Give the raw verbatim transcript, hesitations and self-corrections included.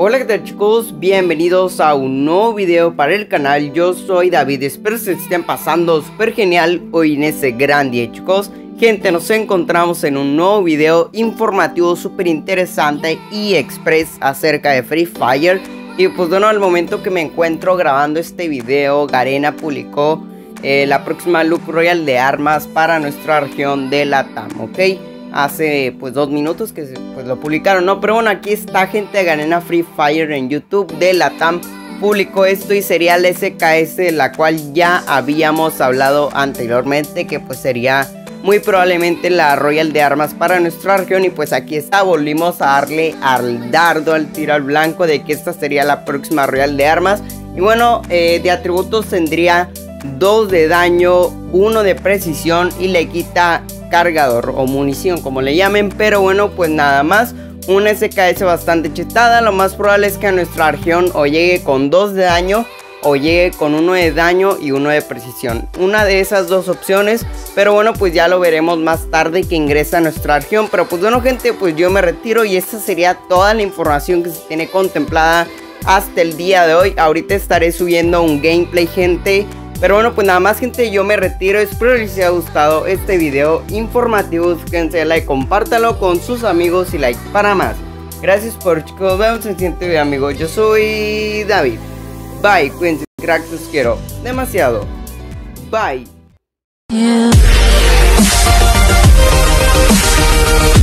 Hola, ¿qué tal, chicos? Bienvenidos a un nuevo video para el canal. Yo soy David, espero se estén pasando súper genial hoy en este gran día, chicos. Gente, nos encontramos en un nuevo video informativo súper interesante y express acerca de Free Fire. Y pues bueno, al momento que me encuentro grabando este video, Garena publicó eh, la próxima Loot Royale de armas para nuestra región de Latam, ¿ok? Hace pues dos minutos que pues lo publicaron, ¿no? Pero bueno, aquí está, gente de Garena Free Fire en YouTube de Latam. Publicó esto y sería el S K S, de la cual ya habíamos hablado anteriormente, que pues sería muy probablemente la Royal de armas para nuestra región. Y pues aquí está, volvimos a darle al dardo, al tiro al blanco, de que esta sería la próxima Royal de armas. Y bueno, eh, de atributos tendría dos de daño, uno de precisión y le quita cargador o munición, como le llamen. Pero bueno, pues nada más, una S K S bastante chetada. Lo más probable es que a nuestra región o llegue con dos de daño o llegue con uno de daño y uno de precisión, una de esas dos opciones. Pero bueno, pues ya lo veremos más tarde que ingresa a nuestra región. Pero pues bueno, gente, pues yo me retiro y esta sería toda la información que se tiene contemplada hasta el día de hoy. Ahorita estaré subiendo un gameplay, gente. Pero bueno, pues nada más, gente, yo me retiro. Espero les haya gustado este video informativo. Suscríbanse, like, compártanlo con sus amigos y like para más. Gracias por, chicos, nos vemos en el siguiente video, amigos. Yo soy David. Bye, cuídense, cracks, los quiero demasiado. Bye. Yeah.